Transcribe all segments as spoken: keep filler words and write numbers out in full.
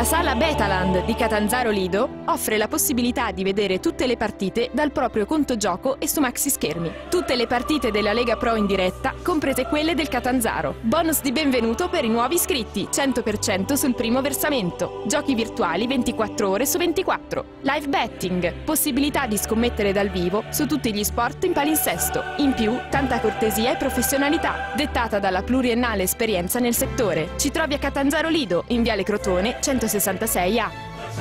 La sala Betaland di Catanzaro Lido offre la possibilità di vedere tutte le partite dal proprio conto gioco e su maxi schermi. Tutte le partite della Lega Pro in diretta, comprese quelle del Catanzaro. Bonus di benvenuto per i nuovi iscritti, cento per cento sul primo versamento. Giochi virtuali ventiquattro ore su ventiquattro. Live betting, possibilità di scommettere dal vivo su tutti gli sport in palinsesto. In più, tanta cortesia e professionalità, dettata dalla pluriennale esperienza nel settore. Ci trovi a Catanzaro Lido, in Viale Crotone centosessantasei A.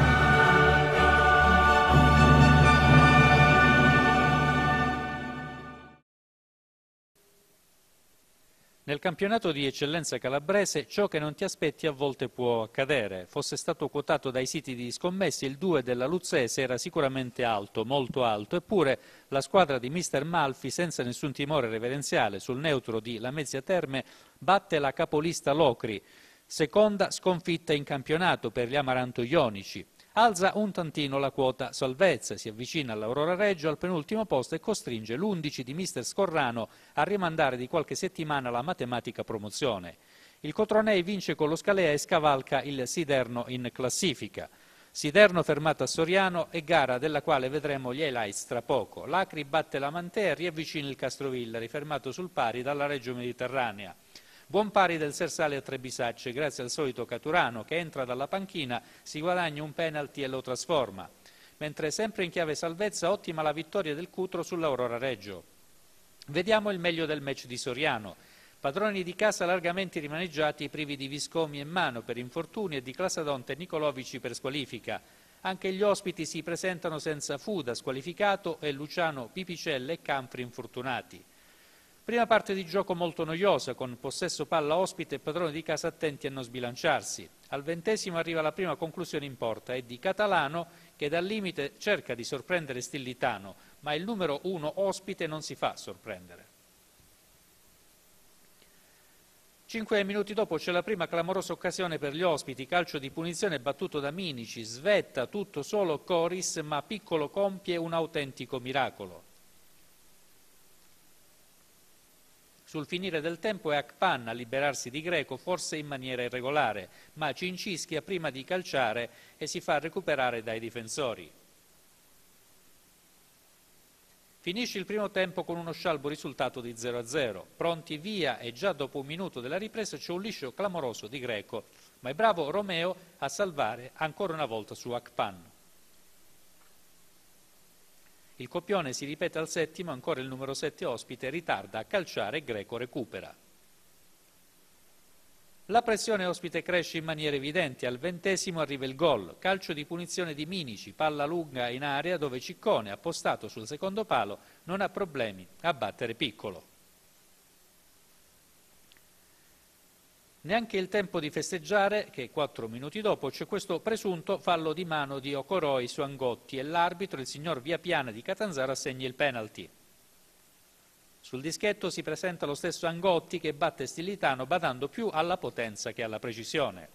Nel campionato di eccellenza calabrese ciò che non ti aspetti a volte può accadere. Fosse stato quotato dai siti di scommesse, il due della Luzzese era sicuramente alto, molto alto, eppure la squadra di mister Malfi, senza nessun timore reverenziale, sul neutro di Lamezia Terme, batte la capolista Locri. Seconda sconfitta in campionato per gli amaranto-ionici. Alza un tantino la quota salvezza, si avvicina all'Aurora Reggio al penultimo posto e costringe l'undici di mister Scorrano a rimandare di qualche settimana la matematica promozione. Il Cotronei vince con lo Scalea e scavalca il Siderno in classifica. Siderno fermato a Soriano e gara della quale vedremo gli highlights tra poco. L'Acri batte la Mantea e riavvicina il Castrovillari, fermato sul pari dalla Reggio Mediterranea. Buon pari del Sersale a Trebisacce, grazie al solito Caturano che entra dalla panchina, si guadagna un penalty e lo trasforma. Mentre sempre in chiave salvezza, ottima la vittoria del Cutro sull'Aurora Reggio. Vediamo il meglio del match di Soriano. Padroni di casa largamente rimaneggiati, privi di Viscomi e Mano per infortuni e di Clasadonte e Nicolovici per squalifica. Anche gli ospiti si presentano senza Fuda squalificato e Luciano Pipicelle e Campri infortunati. Prima parte di gioco molto noiosa, con possesso palla ospite e padroni di casa attenti a non sbilanciarsi. Al ventesimo arriva la prima conclusione in porta, è di Catalano che dal limite cerca di sorprendere Stillitano, ma il numero uno ospite non si fa sorprendere. Cinque minuti dopo c'è la prima clamorosa occasione per gli ospiti, calcio di punizione battuto da Minici, svetta tutto solo Coris, ma Piccolo compie un autentico miracolo. Sul finire del tempo è Akpan a liberarsi di Greco, forse in maniera irregolare, ma Cincischia prima di calciare e si fa recuperare dai difensori. Finisce il primo tempo con uno scialbo risultato di zero a zero. Pronti via e già dopo un minuto della ripresa c'è un liscio clamoroso di Greco, ma è bravo Romeo a salvare ancora una volta su Akpan. Il copione si ripete al settimo, ancora il numero sette ospite ritarda a calciare e Greco recupera. La pressione ospite cresce in maniera evidente, al ventesimo arriva il gol, calcio di punizione di Minici, palla lunga in area dove Ciccone, appostato sul secondo palo, non ha problemi a battere Piccolo. Neanche il tempo di festeggiare, che quattro minuti dopo c'è questo presunto fallo di mano di Ocoroi su Angotti e l'arbitro, il signor Viapiana di Catanzaro, assegna il penalty. Sul dischetto si presenta lo stesso Angotti che batte Stillitano badando più alla potenza che alla precisione.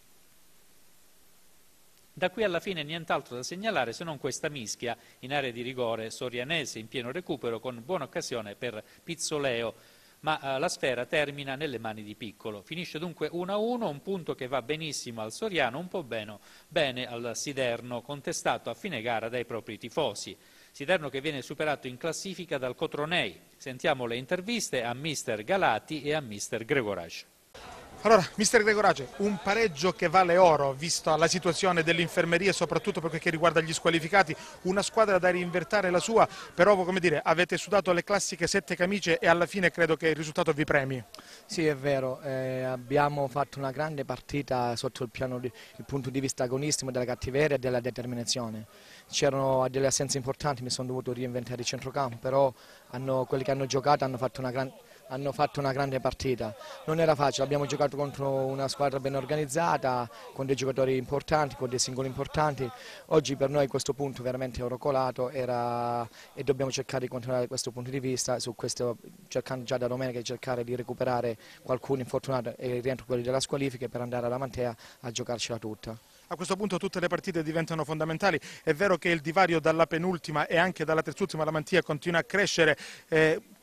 Da qui alla fine nient'altro da segnalare se non questa mischia in area di rigore sorianese in pieno recupero con buona occasione per Pizzoleo, ma eh, la sfera termina nelle mani di Piccolo. Finisce dunque uno a uno, un punto che va benissimo al Soriano, un po' bene, bene al Siderno, contestato a fine gara dai propri tifosi. Siderno che viene superato in classifica dal Cotronei. Sentiamo le interviste a mister Galati e a mister Gregorac. Allora, mister Gregorac, un pareggio che vale oro, vista la situazione dell'infermeria e soprattutto per quel che riguarda gli squalificati, una squadra da reinvertire la sua, però come dire, avete sudato le classiche sette camicie e alla fine credo che il risultato vi premi. Sì, è vero, eh, abbiamo fatto una grande partita sotto il, piano di, il punto di vista agonistico della cattiveria e della determinazione. C'erano delle assenze importanti, mi sono dovuto reinventare il centrocampo, però hanno, quelli che hanno giocato hanno fatto una grande... hanno fatto una grande partita. Non era facile, abbiamo giocato contro una squadra ben organizzata, con dei giocatori importanti, con dei singoli importanti. Oggi per noi questo punto veramente eurocolato era, e dobbiamo cercare di continuare questo punto di vista, su questo, cercando già da domenica di cercare di recuperare qualcuno infortunato e rientro quelli della squalifica per andare alla Mantea a giocarcela tutta. A questo punto tutte le partite diventano fondamentali, è vero che il divario dalla penultima e anche dalla terzultima alla Mantia continua a crescere, eh,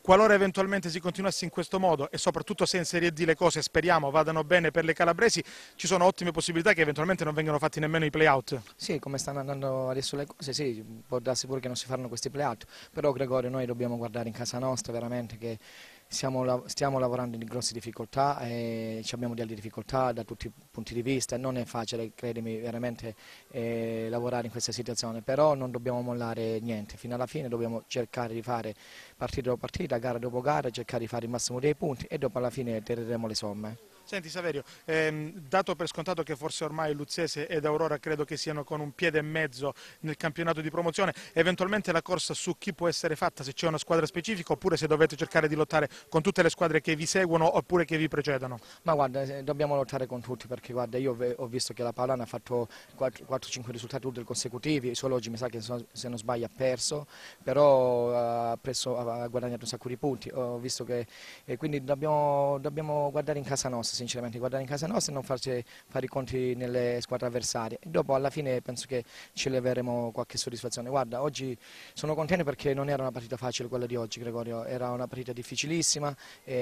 Qualora eventualmente si continuasse in questo modo e soprattutto se in Serie D le cose speriamo vadano bene per le calabresi, ci sono ottime possibilità che eventualmente non vengano fatti nemmeno i play-out. Sì, come stanno andando adesso le cose, sì, può darsi pure che non si faranno questi play-out, però Gregorio noi dobbiamo guardare in casa nostra veramente che siamo, stiamo lavorando in grosse difficoltà e abbiamo delle difficoltà da tutti i punti di vista, non è facile, credimi, veramente eh, lavorare in questa situazione, però non dobbiamo mollare niente, fino alla fine dobbiamo cercare di fare partita dopo partita, gara dopo gara, cercare di fare il massimo dei punti e dopo alla fine tireremo le somme. Senti Saverio, ehm, dato per scontato che forse ormai Luzzese ed Aurora credo che siano con un piede e mezzo nel campionato di promozione, eventualmente la corsa su chi può essere fatta, se c'è una squadra specifica oppure se dovete cercare di lottare con tutte le squadre che vi seguono oppure che vi precedono? Ma guarda, dobbiamo lottare con tutti perché guarda, io ho visto che la Paolana ha fatto quattro cinque risultati ultra consecutivi, solo oggi mi sa che se non sbaglio ha perso, però ha, preso, ha guadagnato un sacco di punti, ho visto che, e quindi dobbiamo, dobbiamo guardare in casa nostra. Sinceramente guardare in casa nostra e non farci fare i conti nelle squadre avversarie e dopo alla fine penso che ci leveremo qualche soddisfazione. Guarda, oggi sono contento perché non era una partita facile quella di oggi, Gregorio, era una partita difficilissima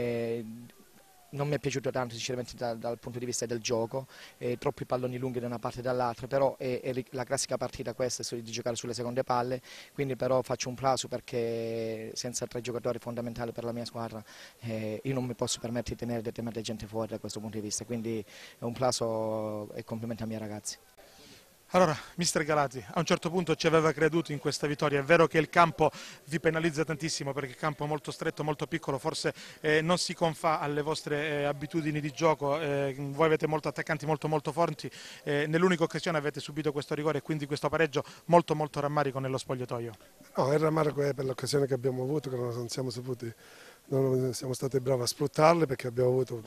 e non mi è piaciuto tanto sinceramente da, dal punto di vista del gioco, eh, troppi palloni lunghi da una parte e dall'altra, però è, è la classica partita questa di giocare sulle seconde palle, quindi però faccio un plauso perché senza tre giocatori fondamentali per la mia squadra eh, io non mi posso permettere di tenere determinata gente fuori da questo punto di vista, quindi è un plauso e complimenti ai miei ragazzi. Allora, mister Galati, a un certo punto ci aveva creduto in questa vittoria, è vero che il campo vi penalizza tantissimo perché il campo è molto stretto, molto piccolo, forse eh, non si confà alle vostre eh, abitudini di gioco, eh, voi avete molti attaccanti molto molto forti, eh, nell'unica occasione avete subito questo rigore e quindi questo pareggio, molto molto rammarico nello spogliatoio. No, il rammarico è per l'occasione che abbiamo avuto, che non siamo saputi, non siamo stati bravi a sfruttarle perché abbiamo avuto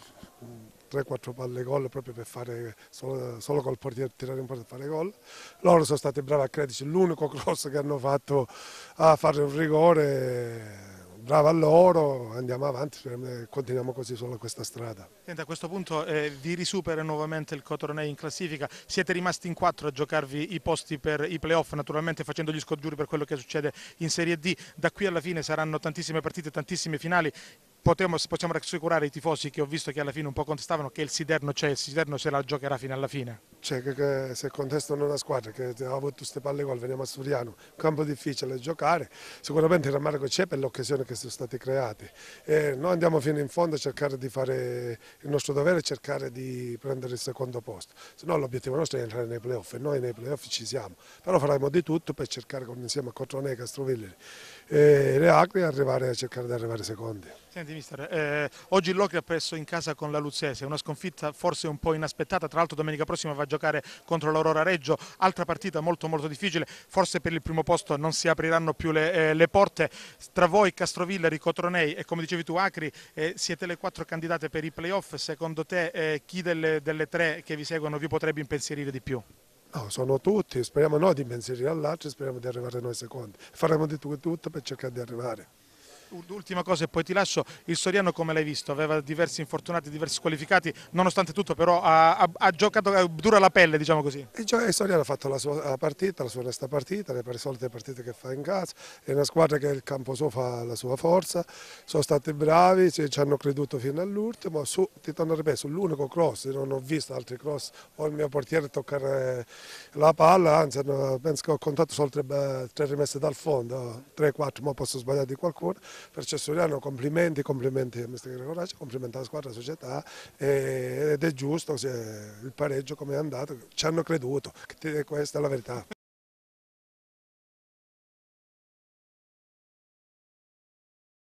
tre quattro palle gol proprio per fare solo, solo col portiere tirare in porta e fare gol. Loro sono stati bravi a crederci, l'unico cross che hanno fatto a fare un rigore, bravo a loro, andiamo avanti, continuiamo così solo questa strada. Senta, a questo punto eh, vi risupera nuovamente il Cotrone in classifica, siete rimasti in quattro a giocarvi i posti per i playoff, naturalmente facendo gli scongiuri per quello che succede in Serie D, da qui alla fine saranno tantissime partite, tantissime finali. Possiamo, possiamo rassicurare i tifosi che ho visto che alla fine un po' contestavano che il Siderno c'è, il Siderno se la giocherà fino alla fine. Cioè che, che se contestano una squadra che ha avuto queste palle gol, veniamo a Suriano, un campo difficile da giocare, sicuramente il rammarico c'è per l'occasione che sono state create. E noi andiamo fino in fondo a cercare di fare il nostro dovere e cercare di prendere il secondo posto, se no l'obiettivo nostro è entrare nei playoff e noi nei playoff ci siamo, però faremo di tutto per cercare insieme a Cotrone, Castrovilleri e le Acri arrivare a cercare di arrivare secondi. Senti mister, eh, oggi l'Ocri ha perso in casa con la Luzzese, una sconfitta forse un po' inaspettata, tra l'altro domenica prossima va a giocare contro l'Aurora Reggio, altra partita molto molto difficile, forse per il primo posto non si apriranno più le, eh, le porte, tra voi Castrovilleri, Cotronei e come dicevi tu Acri eh, siete le quattro candidate per i playoff, secondo te eh, chi delle, delle tre che vi seguono vi potrebbe impensierire di più? No, sono tutti, speriamo noi di impensierire all'altro, speriamo di arrivare noi secondi, faremo di tutto per cercare di arrivare. Ultima cosa e poi ti lascio, il Soriano come l'hai visto? Aveva diversi infortunati, diversi squalificati, nonostante tutto però ha, ha, ha giocato dura la pelle, diciamo così. Il Soriano ha fatto la sua partita, la sua onesta partita, le solite partite che fa in casa, è una squadra che il campo suo fa la sua forza, sono stati bravi, ci hanno creduto fino all'ultimo, su, ti torno a ripetere, sull'unico cross, non ho visto altri cross, o il mio portiere toccare la palla, anzi penso che ho contato solo tre, tre rimesse dal fondo, tre quattro, ma posso sbagliare di qualcuno. Perciò Soriano complimenti, complimenti a mister Gregorace, complimenti alla squadra, alla società ed è giusto il pareggio come è andato, ci hanno creduto, questa è la verità.